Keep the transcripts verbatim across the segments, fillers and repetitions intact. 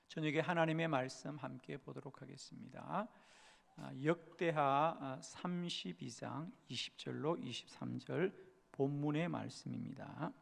저녁에 하나님의 말씀 함께 보도록 하겠습니다. 역대하 삼십이 장 이십 절로 이십삼 절 본문의 말씀입니다.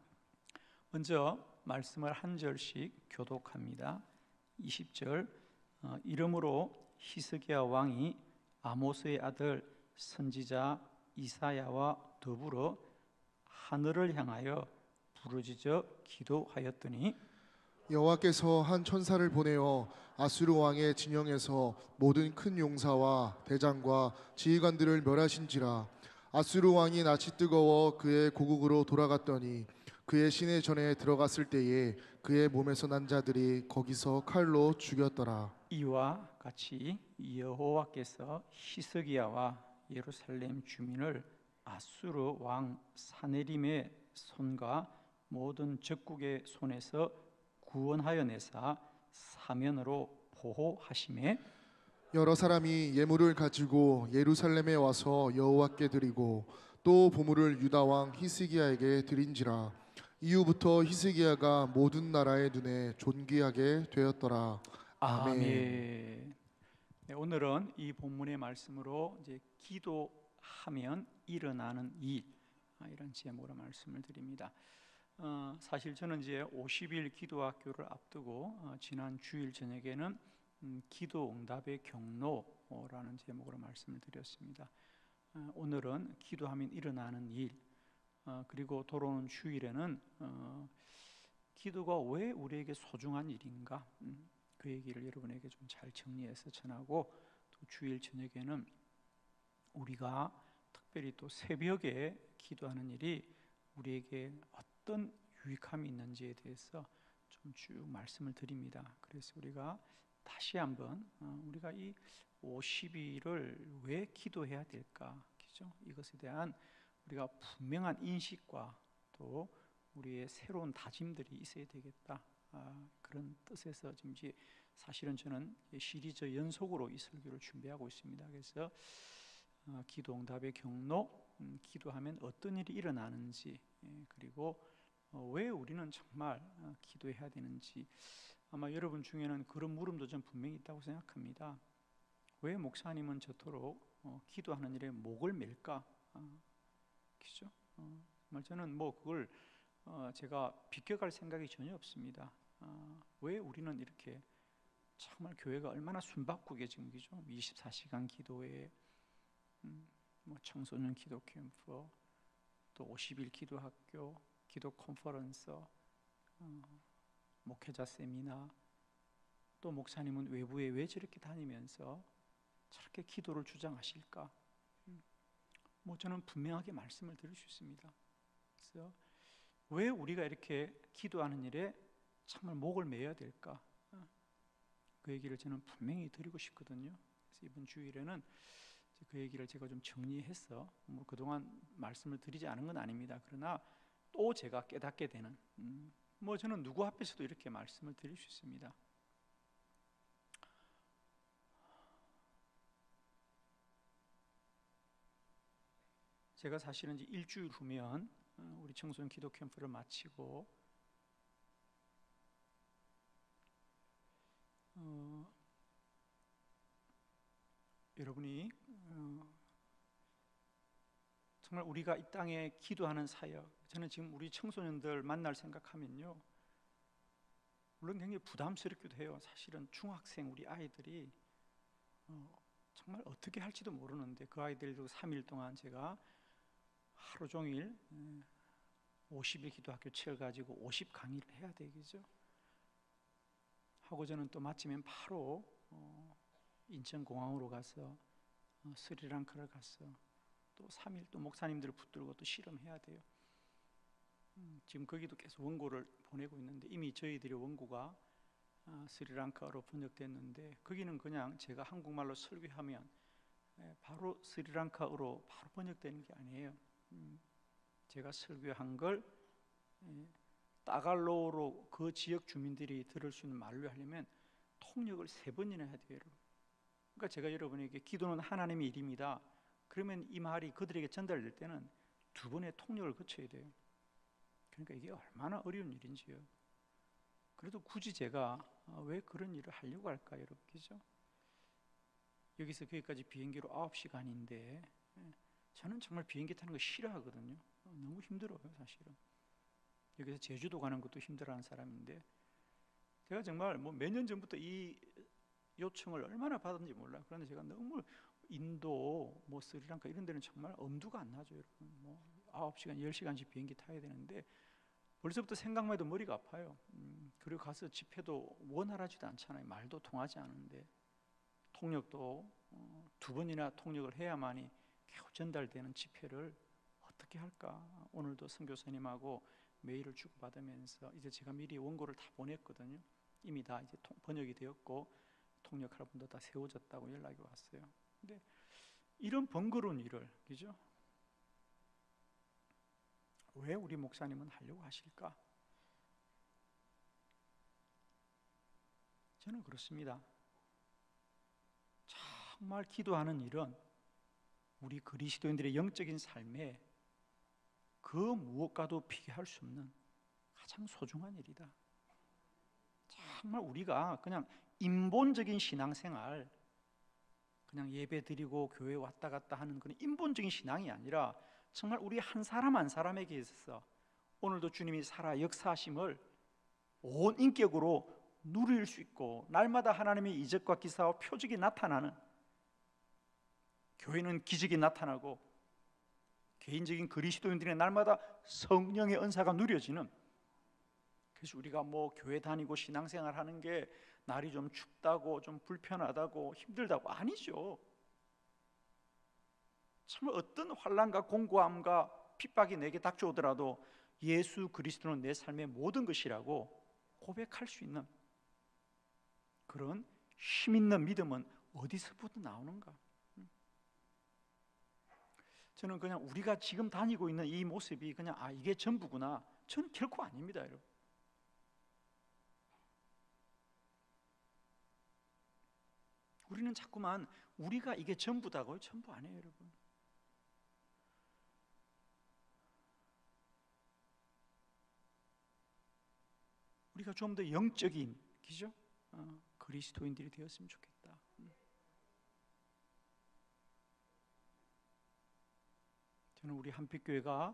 먼저 말씀을 한 절씩 교독합니다. 이십 절, 이러므로 히스기야 왕이 아모스의 아들 선지자 이사야와 더불어 하늘을 향하여 부르짖어 기도하였더니 여호와께서 한 천사를 보내어 아수르 왕의 진영에서 모든 큰 용사와 대장과 지휘관들을 멸하신지라. 아수르 왕이 낯이 뜨거워 그의 고국으로 돌아갔더니 그의 시내 전에 들어갔을 때에 그의 몸에서 난 자들이 거기서 칼로 죽였더라. 이와 같이 여호와께서 히스기야와 예루살렘 주민을 아수르 왕 사네림의 손과 모든 적국의 손에서 구원하여 내사 사면으로 보호하시매 여러 사람이 예물을 가지고 예루살렘에 와서 여호와께 드리고 또 보물을 유다 왕 히스기야에게 드린지라. 이후부터 히스기야가 모든 나라의 눈에 존귀하게 되었더라. 아멘. 아멘. 네, 오늘은 이 본문의 말씀으로 이제 기도하면 일어나는 일, 이런 제목으로 말씀을 드립니다. 어, 사실 저는 이제 오십 일 기도학교를 앞두고 어, 지난 주일 저녁에는 음, 기도 응답의 경로라는 제목으로 말씀을 드렸습니다. 어, 오늘은 기도하면 일어나는 일, 어, 그리고 돌아오는 주일에는 어, 기도가 왜 우리에게 소중한 일인가, 음, 그 얘기를 여러분에게 좀 잘 정리해서 전하고, 또 주일 저녁에는 우리가 특별히 또 새벽에 기도하는 일이 우리에게 어떤 유익함이 있는지에 대해서 좀 쭉 말씀을 드립니다. 그래서 우리가 다시 한번 우리가 이 오십 일을 왜 기도해야 될까, 그죠? 이것에 대한 우리가 분명한 인식과 또 우리의 새로운 다짐들이 있어야 되겠다, 아, 그런 뜻에서 지금 이제 사실은 저는 시리즈 연속으로 이 설교를 준비하고 있습니다. 그래서 어, 기도 응답의 경로, 음, 기도하면 어떤 일이 일어나는지, 예, 그리고 어, 왜 우리는 정말 어, 기도해야 되는지. 아마 여러분 중에는 그런 물음도 좀 분명히 있다고 생각합니다. 왜 목사님은 저토록 어, 기도하는 일에 목을 맬까? 아, 그죠? 어, 정말 저는 뭐 그걸 어, 제가 비껴갈 생각이 전혀 없습니다. 아, 왜 우리는 이렇게 정말 교회가 얼마나 숨바꾸게 지금, 그죠? 이십사 시간 기도에 음, 뭐 청소년 기도 캠프, 또 오십 일 기도학교, 기도 컨퍼런스, 어, 목회자 세미나, 또 목사님은 외부에 왜 저렇게 다니면서 저렇게 기도를 주장하실까? 음, 뭐 저는 분명하게 말씀을 드릴 수 있습니다. 그래서 왜 우리가 이렇게 기도하는 일에 정말 목을 매야 될까? 어, 그 얘기를 저는 분명히 드리고 싶거든요. 그래서 이번 주일에는 그 얘기를 제가 좀 정리해서, 뭐 그동안 말씀을 드리지 않은 건 아닙니다. 그러나 또 제가 깨닫게 되는, 음, 뭐 저는 누구 앞에서도 이렇게 말씀을 드릴 수 있습니다. 제가 사실은 이제 일주일 후면 어, 우리 청소년 기도 캠프를 마치고 어, 여러분이 어, 정말 우리가 이 땅에 기도하는 사역, 저는 지금 우리 청소년들 만날 생각하면요, 물론 굉장히 부담스럽기도 해요. 사실은 중학생 우리 아이들이 어, 정말 어떻게 할지도 모르는데, 그 아이들도 삼 일 동안 제가 하루 종일 오십 일 기도학교 채워가지고 오십 강의를 해야 되겠죠. 하고 저는 또 마치면 바로 어, 인천공항으로 가서 어, 스리랑카를 가서 또 삼 일 또 목사님들을 붙들고 또 실험해야 돼요. 음, 지금 거기도 계속 원고를 보내고 있는데, 이미 저희들의 원고가 아, 스리랑카로 번역됐는데, 거기는 그냥 제가 한국말로 설교하면 예, 바로 스리랑카어로 바로 번역되는 게 아니에요. 음, 제가 설교한 걸 예, 따갈로로 그 지역 주민들이 들을 수 있는 말로 하려면 통역을 세 번이나 해야 돼요, 여러분. 그러니까 제가 여러분에게 기도는 하나님의 일입니다, 그러면 이 말이 그들에게 전달될 때는 두 번의 통역을 거쳐야 돼요. 그러니까 이게 얼마나 어려운 일인지요. 그래도 굳이 제가 어, 왜 그런 일을 하려고 할까, 여러분, 그죠? 여기서 거기까지 비행기로 아홉 시간인데 저는 정말 비행기 타는 거 싫어하거든요. 어, 너무 힘들어요, 사실은. 여기서 제주도 가는 것도 힘들어하는 사람인데 제가 정말 뭐 몇 년 전부터 이 요청을 얼마나 받았는지 몰라요. 그런데 제가 너무 인도, 뭐 스리랑카 이런 데는 정말 엄두가 안 나죠, 여러분. 뭐 아홉 시간, 열 시간씩 비행기 타야 되는데 벌써부터 생각만 해도 머리가 아파요. 음, 그리고 가서 집회도 원활하지도 않잖아요. 말도 통하지 않은데 통역도 어, 두 번이나 통역을 해야만이 겨우 전달되는 집회를 어떻게 할까? 오늘도 선교사님하고 메일을 주고받으면서 이제 제가 미리 원고를 다 보냈거든요. 이미 다 이제 통, 번역이 되었고 통역할 분도 다 세워졌다고 연락이 왔어요. 근데 이런 번거로운 일을, 그죠? 왜 우리 목사님은 하려고 하실까? 저는 그렇습니다. 정말 기도하는 일은 우리 그리스도인들의 영적인 삶에 그 무엇과도 비교할 수 없는 가장 소중한 일이다. 정말 우리가 그냥 인본적인 신앙생활, 그냥 예배 드리고 교회 왔다 갔다 하는 그런 인본적인 신앙이 아니라 정말 우리 한 사람 한 사람에게 있어서 오늘도 주님이 살아 역사하심을 온 인격으로 누릴 수 있고 날마다 하나님의 이적과 기사와 표적이 나타나는, 교회는 기적이 나타나고 개인적인 그리스도인들의 날마다 성령의 은사가 누려지는, 그래서 우리가 뭐 교회 다니고 신앙생활 하는 게 날이 좀 춥다고 좀 불편하다고 힘들다고 아니죠. 정말 어떤 환난과 공고함과 핍박이 내게 닥쳐오더라도 예수 그리스도는 내 삶의 모든 것이라고 고백할 수 있는 그런 힘 있는 믿음은 어디서부터 나오는가? 저는 그냥 우리가 지금 다니고 있는 이 모습이 그냥 아 이게 전부구나, 저는 결코 아닙니다, 여러분. 우리는 자꾸만 우리가 이게 전부다고요? 전부 아니에요, 여러분. 우리가 좀 더 영적인, 그죠? 어, 그리스도인들이 되었으면 좋겠다. 저는 우리 한빛교회가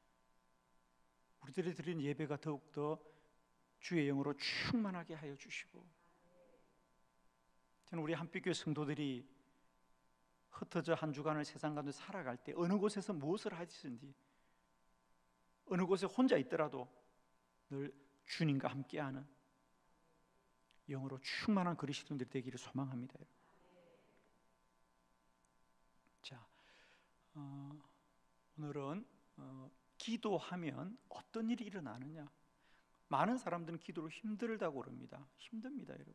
우리들이 드리는 예배가 더욱더 주의 영으로 충만하게 하여 주시고, 저는 우리 한빛교회 성도들이 흩어져 한 주간을 세상 가운데 살아갈 때 어느 곳에서 무엇을 하시든지 어느 곳에 혼자 있더라도 늘 주님과 함께하는 영으로 충만한 그리스도인들이 되기를 소망합니다. 자, 어, 오늘은 어, 기도하면 어떤 일이 일어나느냐. 많은 사람들은 기도를 힘들다고 그럽니다. 힘듭니다, 여러분.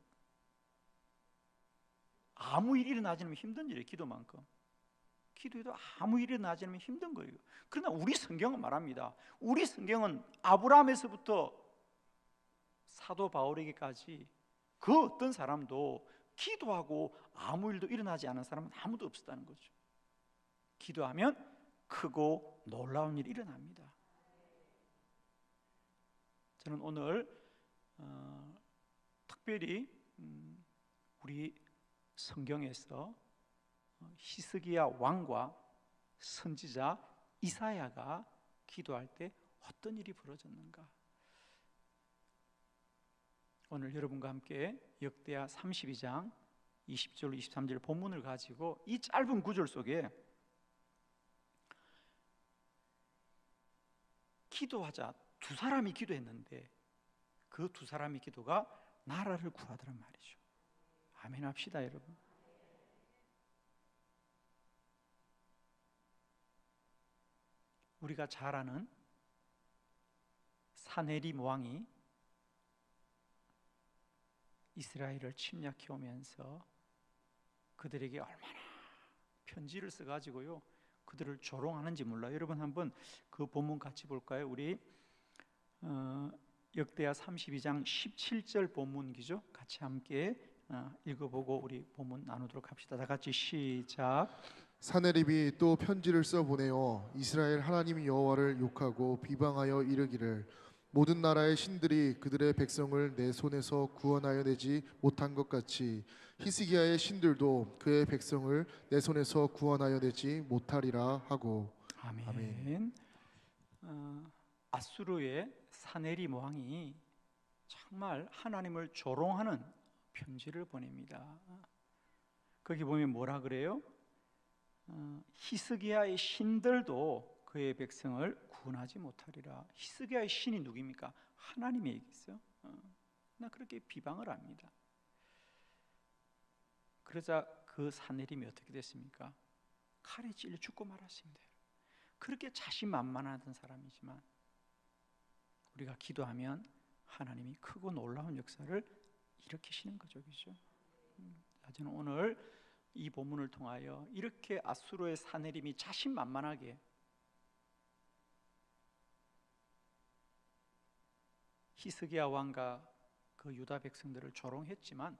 아무 일이 일어나지 않으면 힘든 일이에요. 기도만큼. 기도해도 아무 일이 일어나지 않으면 힘든 거예요. 그러나 우리 성경은 말합니다. 우리 성경은 아브라함에서부터 사도 바울에게까지 그 어떤 사람도 기도하고 아무 일도 일어나지 않은 사람은 아무도 없었다는 거죠. 기도하면 크고 놀라운 일이 일어납니다. 저는 오늘 어, 특별히 음, 우리 성경에서 히스기야 왕과 선지자 이사야가 기도할 때 어떤 일이 벌어졌는가, 오늘 여러분과 함께 역대하 삼십이 장 이십 절 이십삼 절 본문을 가지고 이 짧은 구절 속에 기도하자 두 사람이 기도했는데 그 두 사람의 기도가 나라를 구하더란 말이죠. 아멘 합시다, 여러분. 우리가 잘 아는 사네립 왕이 이스라엘을 침략해 오면서 그들에게 얼마나 편지를 써가지고요 그들을 조롱하는지 몰라요. 여러분 한번 그 본문 같이 볼까요? 우리 어, 역대하 삼십이 장 십칠 절 본문이죠. 같이 함께 어, 읽어보고 우리 본문 나누도록 합시다. 다 같이 시작. 사네립이 또 편지를 써 보내어 이스라엘 하나님 여호와를 욕하고 비방하여 이르기를 모든 나라의 신들이 그들의 백성을 내 손에서 구원하여 내지 못한 것 같이 히스기야의 신들도 그의 백성을 내 손에서 구원하여 내지 못하리라 하고. 아멘. 아멘. 어, 아수르의 사네립 왕이 정말 하나님을 조롱하는 편지를 보냅니다. 거기 보면 뭐라 그래요? 어, 히스기야의 신들도 그의 백성을 구원하지 못하리라. 히스기야의 신이 누구입니까? 하나님의 얘기죠. 어, 나 그렇게 비방을 합니다. 그러자 그 사내림이 어떻게 됐습니까? 칼에 찔려 죽고 말았습니다. 그렇게 자신만만하던 사람이지만 우리가 기도하면 하나님이 크고 놀라운 역사를 일으키시는 거죠, 그죠? 음, 저는 오늘 이 본문을 통하여 이렇게 아수르의 사내림이 자신만만하게 히스기야 왕과 그 유다 백성들을 조롱했지만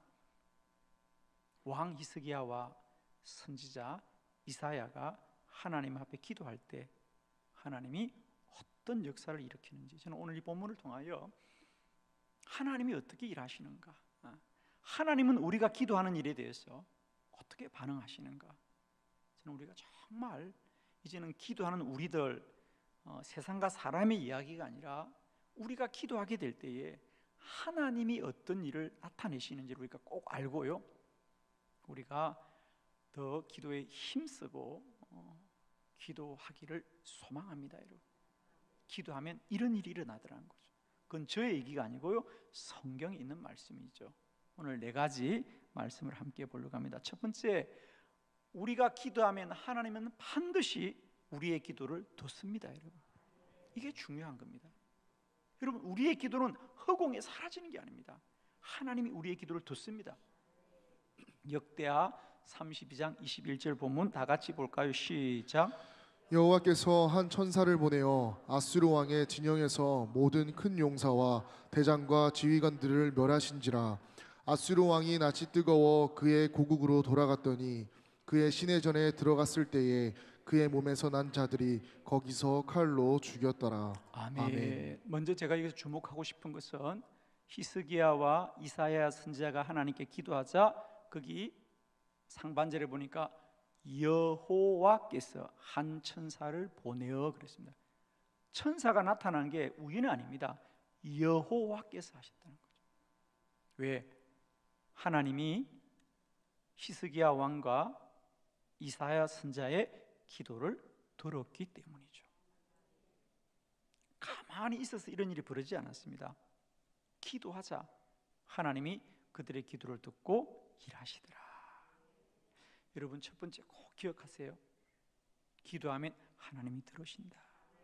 왕 히스기야와 선지자 이사야가 하나님 앞에 기도할 때 하나님이 어떤 역사를 일으키는지, 저는 오늘 이 본문을 통하여 하나님이 어떻게 일하시는가, 하나님은 우리가 기도하는 일에 대해서 어떻게 반응하시는가, 저는 우리가 정말 이제는 기도하는 우리들, 어, 세상과 사람의 이야기가 아니라 우리가 기도하게 될 때에 하나님이 어떤 일을 나타내시는지를 우리가 꼭 알고요, 우리가 더 기도에 힘쓰고 어, 기도하기를 소망합니다. 여러분, 기도하면 이런 일이 일어나더라는 거죠. 그건 저의 얘기가 아니고요, 성경에 있는 말씀이죠. 오늘 네 가지 말씀을 함께 보려고 합니다. 첫 번째, 우리가 기도하면 하나님은 반드시 우리의 기도를 듣습니다. 여러분, 이게 중요한 겁니다. 여러분, 우리의 기도는 허공에 사라지는 게 아닙니다. 하나님이 우리의 기도를 듣습니다. 역대하 삼십이 장 이십일 절 본문 다 같이 볼까요? 시작. 여호와께서 한 천사를 보내어 아수르 왕의 진영에서 모든 큰 용사와 대장과 지휘관들을 멸하신지라. 아수르 왕이 낯이 뜨거워 그의 고국으로 돌아갔더니 그의 시내전에 들어갔을 때에 그의 몸에서 난 자들이 거기서 칼로 죽였더라. 아멘. 아멘. 먼저 제가 여기서 주목하고 싶은 것은 히스기야와 이사야 선지자가 하나님께 기도하자 거기 상반절에 보니까 여호와께서 한 천사를 보내어 그랬습니다. 천사가 나타난 게 우연이 아닙니다. 여호와께서 하셨다는 거죠. 왜? 하나님이 히스기야 왕과 이사야 선지자의 기도를 들었기 때문이죠. 가만히 있어서 이런 일이 벌어지지 않았습니다. 기도하자 하나님이 그들의 기도를 듣고 일하시더라. 여러분, 첫 번째 꼭 기억하세요. 기도하면 하나님이 들으신다.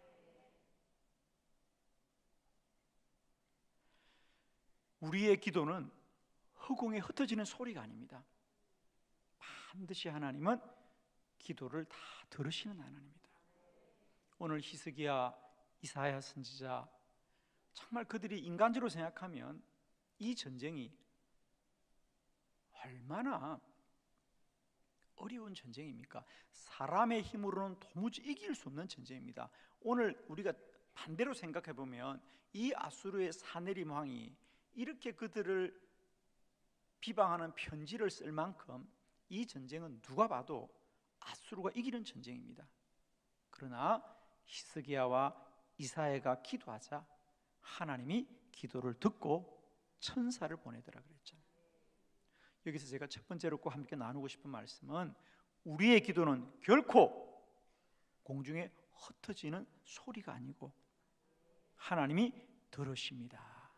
우리의 기도는 허공에 흩어지는 소리가 아닙니다. 반드시 하나님은 기도를 다 들으시는 하나님입니다. 오늘 히스기야, 이사야 선지자, 정말 그들이 인간적으로 생각하면 이 전쟁이 얼마나 어려운 전쟁입니까? 사람의 힘으로는 도무지 이길 수 없는 전쟁입니다. 오늘 우리가 반대로 생각해 보면 이 아수르의 사네립 왕이 이렇게 그들을 비방하는 편지를 쓸 만큼 이 전쟁은 누가 봐도 아수르가 이기는 전쟁입니다. 그러나 히스기야와 이사야가 기도하자 하나님이 기도를 듣고 천사를 보내더라 그랬잖아요. 여기서 제가 첫 번째로 꼭 함께 나누고 싶은 말씀은 우리의 기도는 결코 공중에 흩어지는 소리가 아니고 하나님이 들으십니다.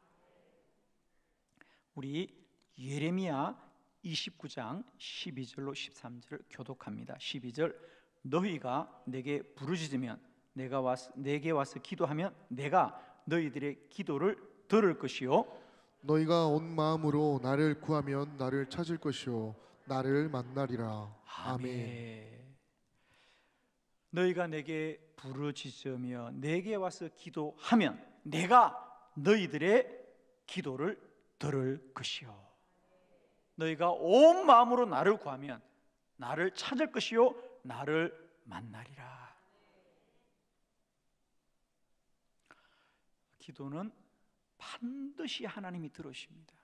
우리 예레미야 이십구 장 십이 절로 십삼 절을 교독합니다. 십이 절, 너희가 내게 부르짖으면 내가 와서 내게 와서 기도하면 내가 너희들의 기도를 들을 것이요 너희가 온 마음으로 나를 구하면 나를 찾을 것이요 나를 만나리라. 아멘. 아멘. 너희가 내게 부르짖으며 내게 와서 기도하면 내가 너희들의 기도를 들을 것이요 너희가 온 마음으로 나를 구하면 나를 찾을 것이요 나를 만나리라. 기도는 반드시 하나님이 들으십니다.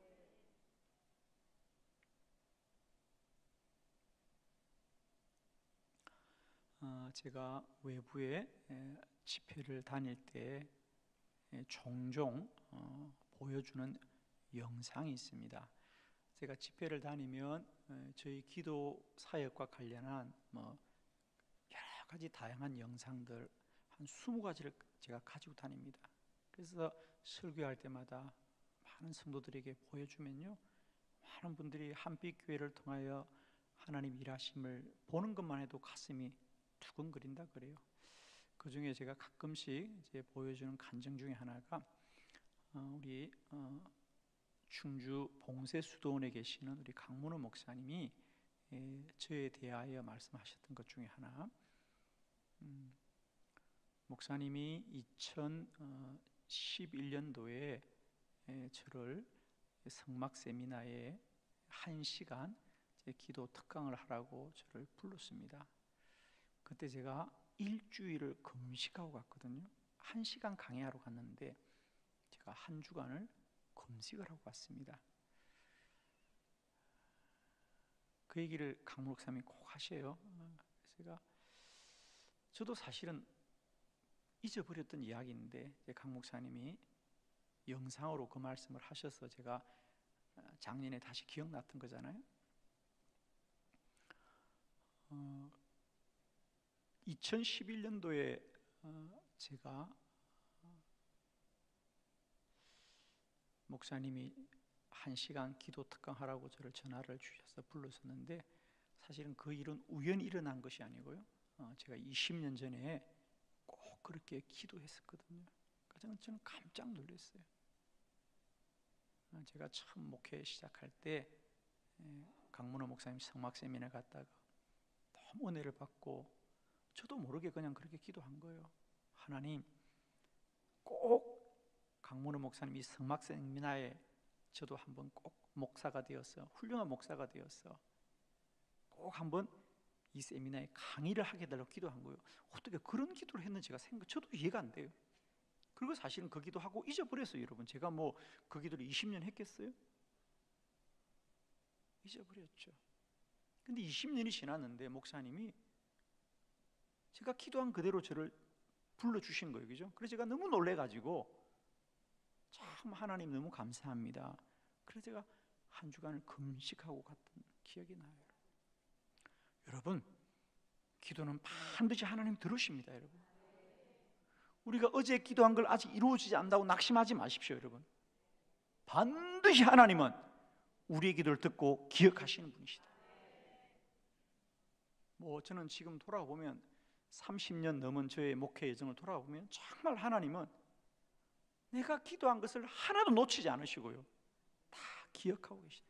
어, 제가 외부에 에, 집회를 다닐 때 에, 종종 어, 보여주는 영상이 있습니다. 제가 집회를 다니면 에, 저희 기도 사역과 관련한 뭐 여러 가지 다양한 영상들 한 스무 가지를 제가 가지고 다닙니다. 그래서 설교할 때마다 많은 성도들에게 보여주면요, 많은 분들이 한빛교회를 통하여 하나님 일하심을 보는 것만 해도 가슴이 두근거린다 그래요. 그 중에 제가 가끔씩 이제 보여주는 간증 중에 하나가 어, 우리 어, 충주 봉쇄수도원에 계시는 우리 강문호 목사님이 에, 저에 대하여 말씀하셨던 것 중에 하나. 음, 목사님이 이천십일 년도에 에, 저를 성막 세미나에 한 시간 제 기도 특강을 하라고 저를 불렀습니다. 그때 제가 일주일을 금식하고 갔거든요. 한 시간 강의하러 갔는데 제가 한 주간을 금식을 하고 왔습니다. 그 얘기를 강 목사님이 꼭 하셔요. 제가 저도 사실은 잊어버렸던 이야기인데 강 목사님이 영상으로 그 말씀을 하셔서 제가 작년에 다시 기억났던 거잖아요. 어, 이천십일 년도에 어, 제가 어, 목사님이 한 시간 기도 특강하라고 저를 전화를 주셔서 불렀었는데 사실은 그 일은 우연히 일어난 것이 아니고요, 어, 제가 이십 년 전에 꼭 그렇게 기도했었거든요. 그래서 저는 깜짝 놀랐어요. 어, 제가 처음 목회 시작할 때 에, 강문호 목사님 성막 세미나 갔다가 너무 은혜를 받고 저도 모르게 그냥 그렇게 기도한 거예요. 하나님, 꼭 강문호 목사님 이 성막 세미나에 저도 한번 꼭 목사가 되어서 훌륭한 목사가 되어서 꼭 한번 이 세미나에 강의를 하게 해달라고 기도한 거예요. 어떻게 그런 기도를 했는지가 생각, 저도 이해가 안 돼요. 그리고 사실은 그 기도하고 잊어버렸어요. 여러분, 제가 뭐 그 기도를 이십 년 했겠어요? 잊어버렸죠. 근데 이십 년이 지났는데 목사님이 제가 기도한 그대로 저를 불러주신 거예요. 그죠? 그래서 제가 너무 놀래가지고 참 하나님 너무 감사합니다. 그래서 제가 한 주간을 금식하고 갔던 기억이 나요. 여러분, 기도는 반드시 하나님 들으십니다. 여러분, 우리가 어제 기도한 걸 아직 이루어지지 않는다고 낙심하지 마십시오. 여러분, 반드시 하나님은 우리의 기도를 듣고 기억하시는 분이시다. 뭐 저는 지금 돌아보면 삼십 년 넘은 저의 목회 여정을 돌아보면 정말 하나님은 내가 기도한 것을 하나도 놓치지 않으시고요, 다 기억하고 계시다.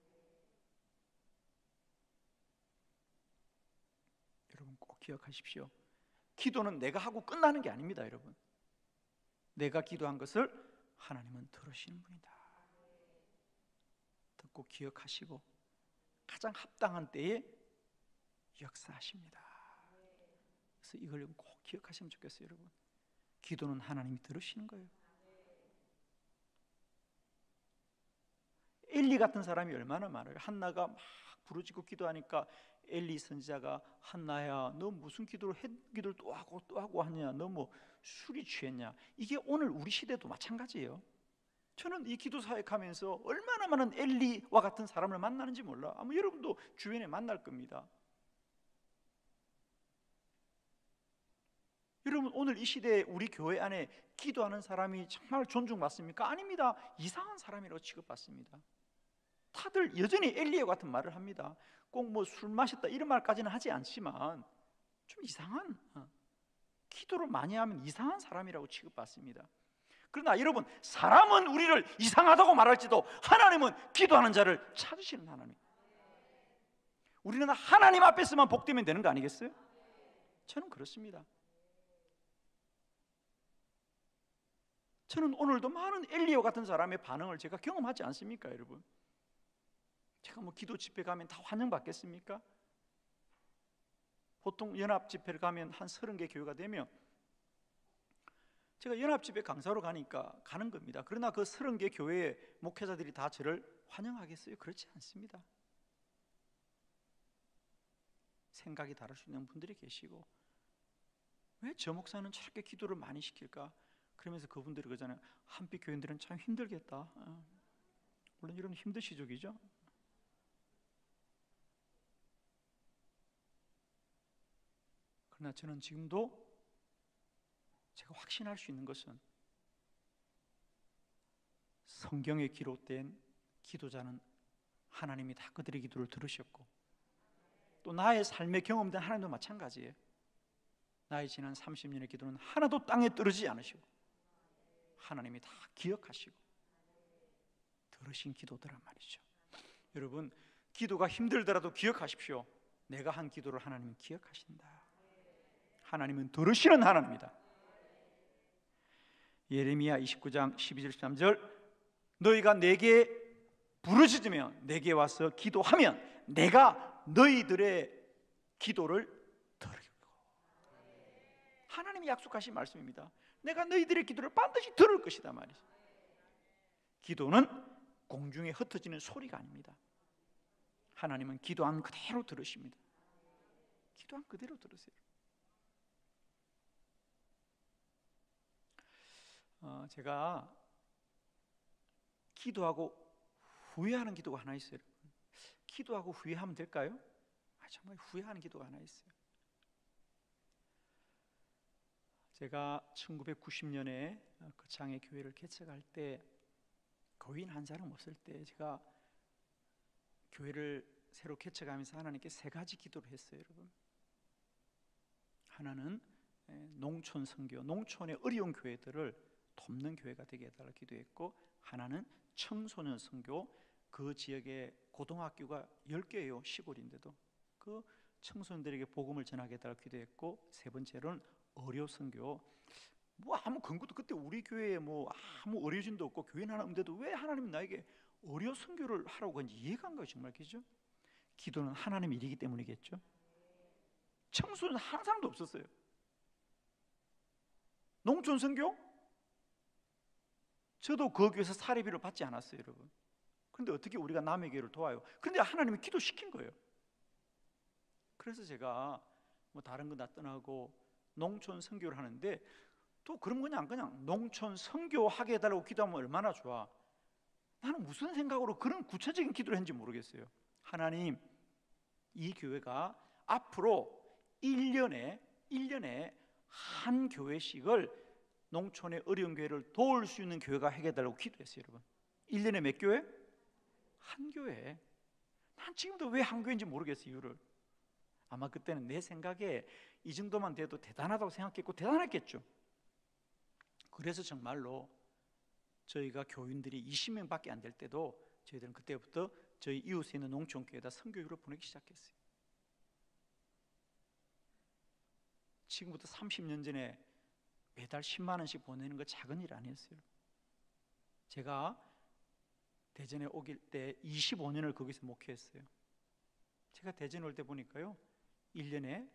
여러분 꼭 기억하십시오. 기도는 내가 하고 끝나는 게 아닙니다. 여러분, 내가 기도한 것을 하나님은 들으시는 분이다. 듣고 기억하시고 가장 합당한 때에 역사하십니다. 그래서 이걸 꼭 기억하시면 좋겠어요. 여러분, 기도는 하나님이 들으시는 거예요. 엘리 같은 사람이 얼마나 많아요. 한나가 막 부르짖고 기도하니까 엘리 선지자가 한나야, 너 무슨 기도를 해, 기도를 또 하고 또 하고 하냐, 너 뭐 술이 취했냐. 이게 오늘 우리 시대도 마찬가지예요. 저는 이 기도 사역하면서 얼마나 많은 엘리와 같은 사람을 만나는지 몰라. 아마 여러분도 주변에 만날 겁니다. 여러분, 오늘 이 시대에 우리 교회 안에 기도하는 사람이 정말 존중받습니까? 아닙니다. 이상한 사람이라고 취급받습니다. 다들 여전히 엘리야 같은 말을 합니다. 꼭 뭐 술 마셨다 이런 말까지는 하지 않지만 좀 이상한, 어, 기도를 많이 하면 이상한 사람이라고 취급받습니다. 그러나 여러분, 사람은 우리를 이상하다고 말할지도 하나님은 기도하는 자를 찾으시는 하나님. 우리는 하나님 앞에서만 복되면 되는 거 아니겠어요? 저는 그렇습니다. 저는 오늘도 많은 엘리야 같은 사람의 반응을 제가 경험하지 않습니까? 여러분, 제가 뭐 기도 집회 가면 다 환영받겠습니까? 보통 연합 집회를 가면 한 서른 개 교회가 되면 제가 연합집회 강사로 가니까 가는 겁니다. 그러나 그 서른 개 교회의 목회자들이 다 저를 환영하겠어요? 그렇지 않습니다. 생각이 다를 수 있는 분들이 계시고, 왜 저 목사는 저렇게 기도를 많이 시킬까? 그러면서 그분들이 그러잖아요. 한빛 교인들은 참 힘들겠다. 어. 물론 이런 힘드시죠, 그죠? 그러나 저는 지금도 제가 확신할 수 있는 것은, 성경에 기록된 기도자는 하나님이 다 그들의 기도를 들으셨고, 또 나의 삶의 경험된 하나님도 마찬가지예요. 나의 지난 삼십 년의 기도는 하나도 땅에 떨어지지 않으시고 하나님이 다 기억하시고 들으신 기도더란 말이죠. 여러분, 기도가 힘들더라도 기억하십시오. 내가 한 기도를 하나님은 기억하신다. 하나님은 들으시는 하나님이다. 예레미야 이십구 장 십이 절 십삼 절, 너희가 내게 부르짖으면, 내게 와서 기도하면 내가 너희들의 기도를 들으리고. 하나님이 약속하신 말씀입니다. 내가 너희들의 기도를 반드시 들을 것이다 말이죠. 기도는 공중에 흩어지는 소리가 아닙니다. 하나님은 기도한 그대로 들으십니다. 기도한 그대로 들으세요. 어, 제가 기도하고 후회하는 기도가 하나 있어요. 기도하고 후회하면 될까요? 아, 정말 후회하는 기도가 하나 있어요. 제가 천구백구십 년에 거창의 교회를 개척할 때, 교인 한 사람 없을 때 제가 교회를 새로 개척하면서 하나님께 세 가지 기도를 했어요, 여러분. 하나는 농촌 선교, 농촌의 어려운 교회들을 돕는 교회가 되게 해달라 기도했고, 하나는 청소년 선교, 그 지역에 고등학교가 열 개예요. 시골인데도 그 청소년들에게 복음을 전하게 해달라 기도했고, 세 번째로는 어려 선교. 뭐 아무 근거도, 그때 우리 교회에 뭐 아무 의료진도 없고 교인 하나 없는데도 왜 하나님이 나에게 어려 선교를 하라고 하는지 이해가 안 가요, 정말. 그죠? 기도는 하나님 일이기 때문이겠죠. 청소년 한 사람도 없었어요. 농촌 선교? 저도 그 교회에서 사례비를 받지 않았어요, 여러분. 그런데 어떻게 우리가 남의 교회를 도와요? 그런데 하나님이 기도시킨 거예요. 그래서 제가 뭐 다른 거 다 떠나고 농촌 선교를 하는데, 또 그런 거냐, 그냥 농촌 선교하게 해달라고 기도하면 얼마나 좋아. 나는 무슨 생각으로 그런 구체적인 기도를 했는지 모르겠어요. 하나님, 이 교회가 앞으로 일 년에 일 년에 한 교회씩을, 농촌의 어려운 교회를 도울 수 있는 교회가 해달라고 기도했어요, 여러분. 일 년에 몇 교회? 한 교회. 난 지금도 왜 한 교회인지 모르겠어요, 이유를. 아마 그때는 내 생각에 이 정도만 돼도 대단하다고 생각했고 대단했겠죠. 그래서 정말로 저희가 교인들이 이십 명밖에 안 될 때도 저희들은 그때부터 저희 이웃에 있는 농촌교회에다 선교유를 보내기 시작했어요. 지금부터 삼십 년 전에 매달 십만 원씩 보내는 거 작은 일 아니었어요. 제가 대전에 오길 때 이십오 년을 거기서 목회했어요. 제가 대전 올 때 보니까요, 일 년에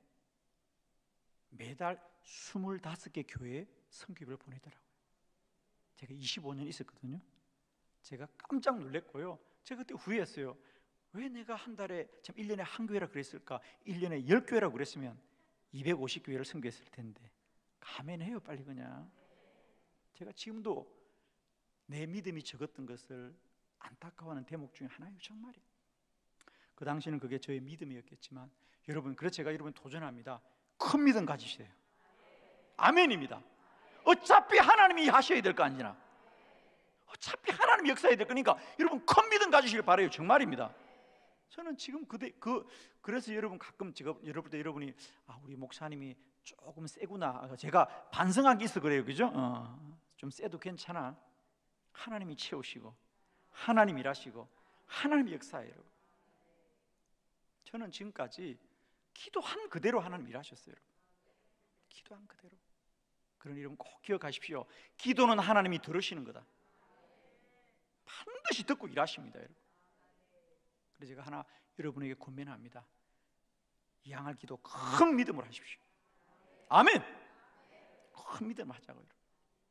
매달 스물다섯 개 교회에 선교비를 보내더라고요. 제가 이십오 년 있었거든요. 제가 깜짝 놀랐고요. 제가 그때 후회했어요. 왜 내가 한 달에, 참 일 년에 한 교회라 그랬을까? 일 년에 열 교회라고 그랬으면 이백오십 교회를 선교했을 텐데. 감회해요, 빨리 그냥. 제가 지금도 내 믿음이 적었던 것을 안타까워하는 대목 중에 하나예요, 정말이에요. 그 당시는 그게 저의 믿음이었겠지만, 여러분, 그래서 제가 여러분 도전합니다. 큰 믿음 가지세요. 아멘입니다. 어차피 하나님이 하셔야 될 거 아니냐. 어차피 하나님이 역사해야 될 거니까 여러분 큰 믿음 가지시길 바라요, 정말입니다. 저는 지금 그대 그 그래서 여러분 가끔 제가 여러분들 여러분이 아, 우리 목사님이 조금 세구나, 제가 반성한 게 있어 그래요, 그죠? 어, 좀 세도 괜찮아. 하나님이 채우시고 하나님 일하시고 하나님 역사예요, 여러분. 저는 지금까지 기도한 그대로 하나님 일하셨어요, 여러분. 기도한 그대로. 그런 이름 꼭 기억하십시오. 기도는 하나님이 들으시는 거다. 반드시 듣고 일하십니다, 여러분. 그래서 제가 하나 여러분에게 권면합니다. 이 향할 기도 큰 믿음으로 하십시오. 아멘. 큰 믿음을 하자고요.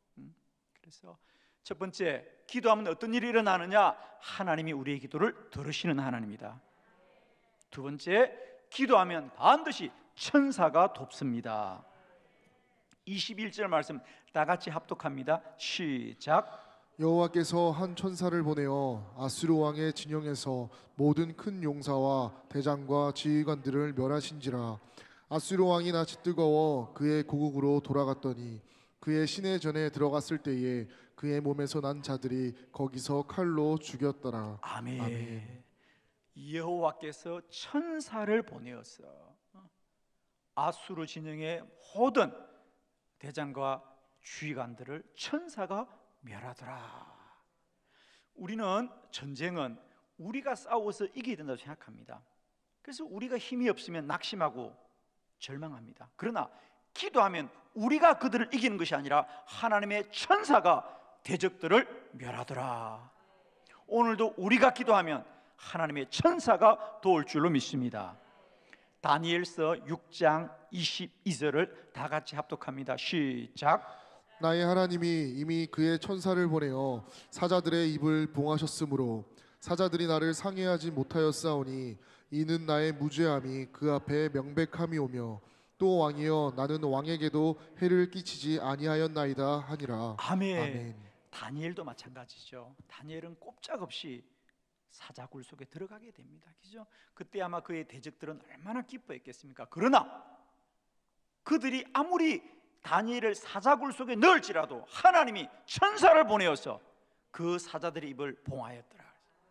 그래서 첫 번째, 기도하면 어떤 일이 일어나느냐? 하나님이 우리의 기도를 들으시는 하나님이다. 두 번째, 기도하면 반드시 천사가 돕습니다. 이십일 절 말씀 다 같이 합독합니다. 시작. 여호와께서 한 천사를 보내어 아수르 왕의 진영에서 모든 큰 용사와 대장과 지휘관들을 멸하신지라. 아수르 왕이 낯이 뜨거워 그의 고국으로 돌아갔더니 그의 시내전에 들어갔을 때에 그의 몸에서 난 자들이 거기서 칼로 죽였더라. 아멘. 아멘. 여호와께서 천사를 보내었어. 아수르 진영의 모든 대장과 주의관들을 천사가 멸하더라. 우리는 전쟁은 우리가 싸워서 이겨야 된다고 생각합니다. 그래서 우리가 힘이 없으면 낙심하고 절망합니다. 그러나 기도하면 우리가 그들을 이기는 것이 아니라 하나님의 천사가 대적들을 멸하더라. 오늘도 우리가 기도하면 하나님의 천사가 도울 줄로 믿습니다. 다니엘서 육 장 이십이 절을 다 같이 합독합니다. 시작. 나의 하나님이 이미 그의 천사를 보내어 사자들의 입을 봉하셨으므로 사자들이 나를 상해하지 못하였사오니 이는 나의 무죄함이 그 앞에 명백함이오며 또 왕이여 나는 왕에게도 해를 끼치지 아니하였나이다 하니라. 아멘. 아멘. 다니엘도 마찬가지죠. 다니엘은 꼼짝없이 사자굴 속에 들어가게 됩니다. 그죠? 그때 아마 그의 대적들은 얼마나 기뻐했겠습니까? 그러나 그들이 아무리 다니엘을 사자굴 속에 넣을지라도 하나님이 천사를 보내어서 그 사자들의 입을 봉하였더라.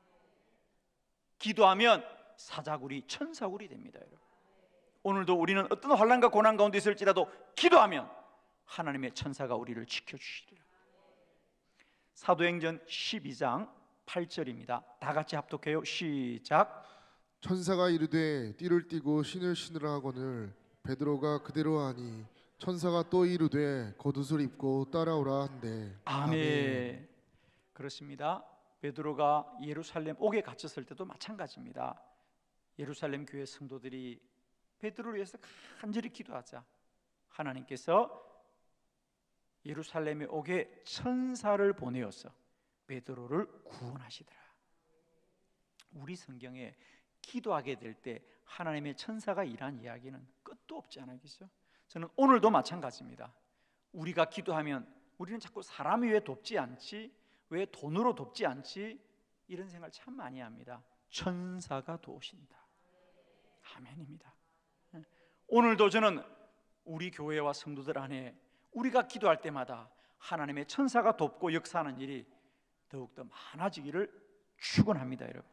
기도하면 사자굴이 천사굴이 됩니다. 여러분. 오늘도 우리는 어떤 환난과 고난 가운데 있을지라도 기도하면 하나님의 천사가 우리를 지켜주시리라. 사도행전 십이 장 팔 절입니다. 다 같이 합독해요. 시작. 천사가 이르되 띠를 띠고 신을 신으라 하거늘 베드로가 그대로 하니 천사가 또 이르되 겉옷을 입고 따라오라 한대. 아멘. 아멘. 그렇습니다. 베드로가 예루살렘 옥에 갇혔을 때도 마찬가지입니다. 예루살렘 교회 성도들이 베드로를 위해서 간절히 기도하자 하나님께서 예루살렘의 옥에 천사를 보내어서 베드로를 구원하시더라. 우리 성경에 기도하게 될 때 하나님의 천사가 일한 이야기는 끝도 없지 않겠죠? 저는 오늘도 마찬가지입니다. 우리가 기도하면 우리는 자꾸 사람이 왜 돕지 않지? 왜 돈으로 돕지 않지? 이런 생각을 참 많이 합니다. 천사가 도우신다. 아멘입니다. 오늘도 저는 우리 교회와 성도들 안에 우리가 기도할 때마다 하나님의 천사가 돕고 역사하는 일이 더욱더 많아지기를 축원합니다. 여러분.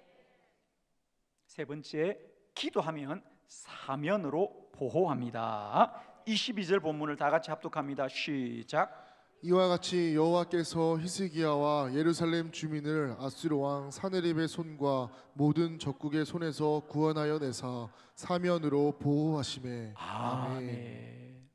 세 번째, 기도하면 사면으로 보호합니다. 이십이 절 본문을 다 같이 합독합니다. 시작. 이와 같이 여호와께서 히스기야와 예루살렘 주민을 아수르 왕 사느립의 손과 모든 적국의 손에서 구원하여 내사 사면으로 보호하시매. 아멘. 아멘.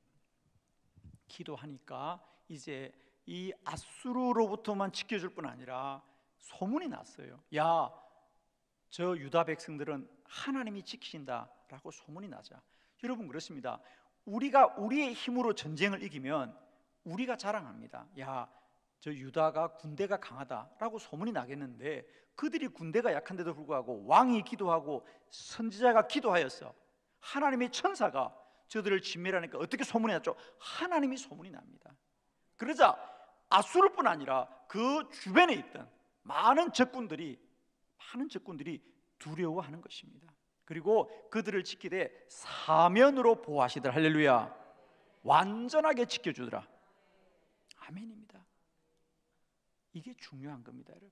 기도하니까 이제 이 아수르로부터만 지켜줄 뿐 아니라 소문이 났어요. 야, 저 유다 백성들은 하나님이 지키신다라고 소문이 나자. 여러분 그렇습니다. 우리가 우리의 힘으로 전쟁을 이기면 우리가 자랑합니다. 야, 저 유다가 군대가 강하다라고 소문이 나겠는데 그들이 군대가 약한데도 불구하고 왕이 기도하고 선지자가 기도하였어. 하나님의 천사가 저들을 진멸하니까 어떻게 소문이 났죠? 하나님이 소문이 납니다. 그러자 아수르뿐 아니라 그 주변에 있던 많은 적군들이 많은 적군들이 두려워하는 것입니다. 그리고 그들을 지키되 사면으로 보호하시더라. 할렐루야. 완전하게 지켜주더라. 아멘입니다. 이게 중요한 겁니다, 여러분.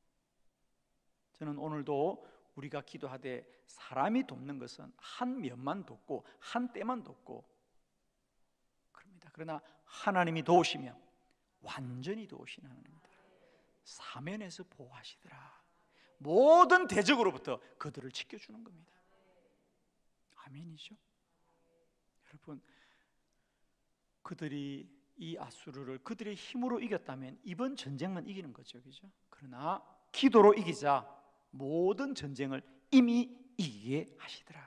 저는 오늘도 우리가 기도하되 사람이 돕는 것은 한 면만 돕고 한 때만 돕고 그럽니다. 그러나 하나님이 도우시면 완전히 도우시는 하나님입니다. 사면에서 보호하시더라. 모든 대적으로부터 그들을 지켜주는 겁니다. 아멘이죠. 여러분, 그들이 이 아수르를 그들의 힘으로 이겼다면 이번 전쟁만 이기는 거죠, 그죠? 그러나 기도로 이기자 모든 전쟁을 이미 이기게 하시더라.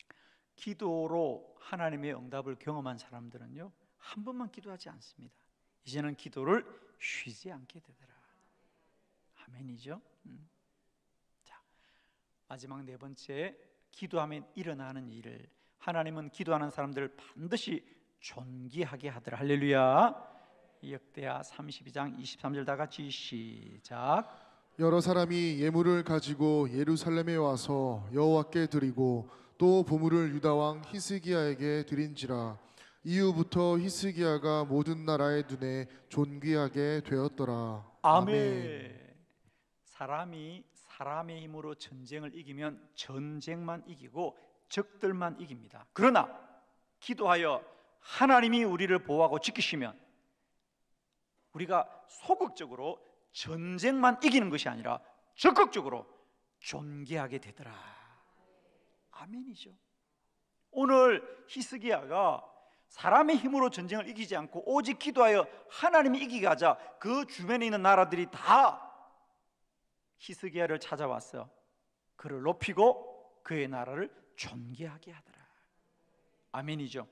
기도로 하나님의 응답을 경험한 사람들은요 한 번만 기도하지 않습니다. 이제는 기도를 쉬지 않게 되더라. 아멘이죠. 음. 자, 마지막 네 번째, 기도하면 일어나는 일을 하나님은 기도하는 사람들을 반드시 존귀하게 하더라. 할렐루야. 역대하 삼십이 장 이십삼 절 다 같이 시작. 여러 사람이 예물을 가지고 예루살렘에 와서 여호와께 드리고 또 보물을 유다 왕 히스기야에게 드린지라. 이후부터 히스기야가 모든 나라의 눈에 존귀하게 되었더라. 아멘. 아멘. 사람이 사람의 힘으로 전쟁을 이기면 전쟁만 이기고 적들만 이깁니다. 그러나 기도하여 하나님이 우리를 보호하고 지키시면 우리가 소극적으로 전쟁만 이기는 것이 아니라 적극적으로 존귀하게 되더라. 아멘이죠. 오늘 히스기야가 사람의 힘으로 전쟁을 이기지 않고 오직 기도하여 하나님이 이기게 하자 그 주변에 있는 나라들이 다 히스기야를 찾아왔어. 그를 높이고 그의 나라를 존귀하게 하더라. 아멘이죠.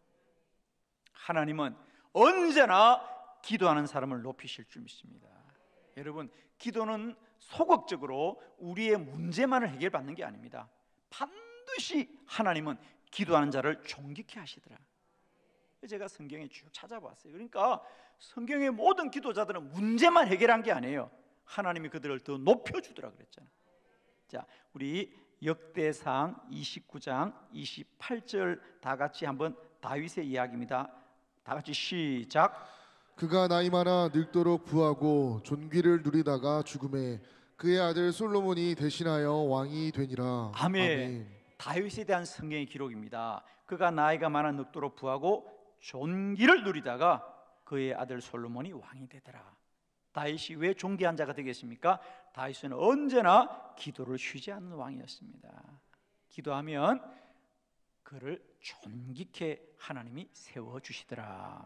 하나님은 언제나 기도하는 사람을 높이실 줄 믿습니다. 여러분, 기도는 소극적으로 우리의 문제만을 해결받는 게 아닙니다. 반드시 하나님은 기도하는 자를 존귀케 하시더라. 제가 성경에 쭉 찾아봤어요. 그러니까 성경의 모든 기도자들은 문제만 해결한 게 아니에요. 하나님이 그들을 더 높여주더라 그랬잖아요. 자, 우리 역대상 이십구 장 이십팔 절 다 같이 한번 다윗의 이야기입니다. 다 같이 시작. 그가 나이 많아 늙도록 부하고 존귀를 누리다가 죽음에 그의 아들 솔로몬이 대신하여 왕이 되니라. 아멘. 아멘. 다윗에 대한 성경의 기록입니다. 그가 나이가 많아 늙도록 부하고 존귀를 누리다가 그의 아들 솔로몬이 왕이 되더라. 다윗이 왜 존귀한 자가 되겠습니까? 다윗은 언제나 기도를 쉬지 않는 왕이었습니다. 기도하면 그를 존귀케 하나님이 세워주시더라.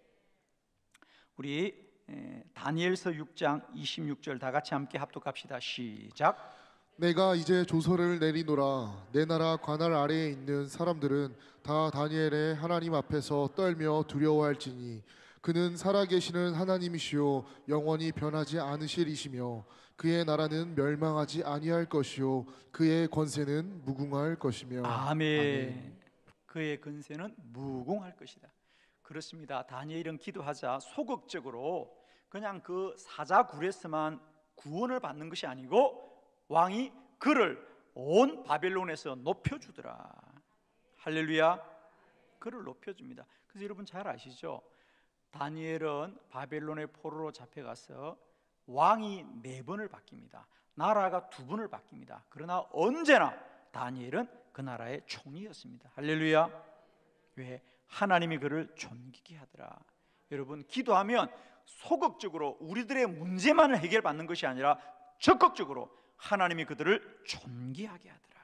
우리 다니엘서 육 장 이십육 절 다 같이 함께 합독합시다. 시작. 내가 이제 조서를 내리노라. 내 나라 관할 아래에 있는 사람들은 다 다니엘의 하나님 앞에서 떨며 두려워할지니 그는 살아계시는 하나님이시요 영원히 변하지 않으실이시며 그의 나라는 멸망하지 아니할 것이요 그의 권세는 무궁할 것이며. 아멘. 아멘. 그의 권세는 무궁할 것이다. 그렇습니다. 다니엘은 기도하자 소극적으로 그냥 그 사자굴에서만 구원을 받는 것이 아니고 왕이 그를 온 바벨론에서 높여주더라. 할렐루야. 그를 높여줍니다. 그래서 여러분 잘 아시죠? 다니엘은 바벨론의 포로로 잡혀가서 왕이 네 번을 바뀝니다. 나라가 두 번을 바뀝니다. 그러나 언제나 다니엘은 그 나라의 총리였습니다. 할렐루야. 왜? 하나님이 그를 존귀케 하더라. 여러분, 기도하면 소극적으로 우리들의 문제만을 해결받는 것이 아니라 적극적으로 하나님이 그들을 존귀하게 하더라.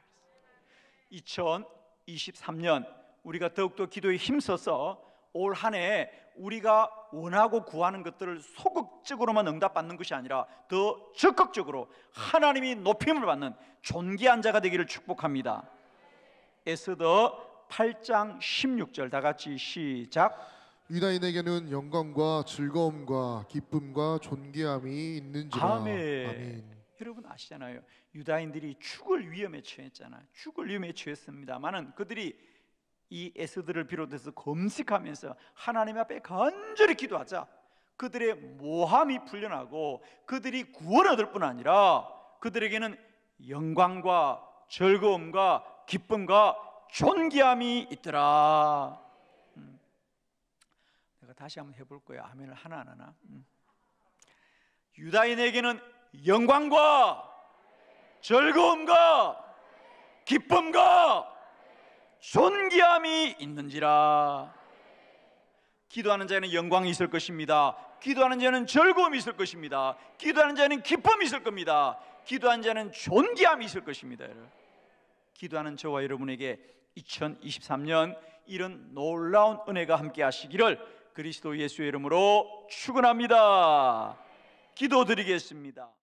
이천이십삼 년 우리가 더욱더 기도에 힘써서 올 한 해 우리가 원하고 구하는 것들을 소극적으로만 응답받는 것이 아니라 더 적극적으로 하나님이 높임을 받는 존귀한 자가 되기를 축복합니다. 에스더 팔 장 십육 절 다 같이 시작. 유다인에게는 영광과 즐거움과 기쁨과 존귀함이 있는지라. 아멘. 아멘. 여러분 아시잖아요. 유다인들이 죽을 위험에 처했잖아요. 죽을 위험에 처했습니다만은 그들이 이 에스더를 비롯해서 검식하면서 하나님 앞에 간절히 기도하자 그들의 모함이 풀려나고 그들이 구원을 얻을 뿐 아니라 그들에게는 영광과 즐거움과 기쁨과 존귀함이 있더라. 음. 내가 다시 한번 해볼 거예요. 아멘을 하나 안 하나. 음. 유다인에게는 영광과 즐거움과 기쁨과 존귀함이 있는지라. 기도하는 자에는 영광이 있을 것입니다. 기도하는 자는 즐거움이 있을 것입니다. 기도하는 자는 기쁨이 있을 겁니다. 기도하는 자는 존귀함이 있을 것입니다. 기도하는 저와 여러분에게 이천이십삼 년 이런 놀라운 은혜가 함께 하시기를 그리스도 예수의 이름으로 축원합니다. 기도드리겠습니다.